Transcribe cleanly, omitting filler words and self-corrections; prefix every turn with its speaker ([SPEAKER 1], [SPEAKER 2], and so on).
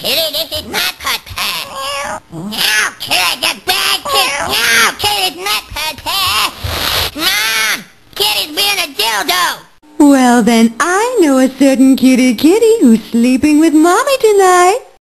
[SPEAKER 1] Kitty, this is my pet. No, Kitty, the bad kid. No, Kitty's not pet. Mom, Kitty's being a dildo.
[SPEAKER 2] Well then, I know a certain kitty who's sleeping with Mommy tonight.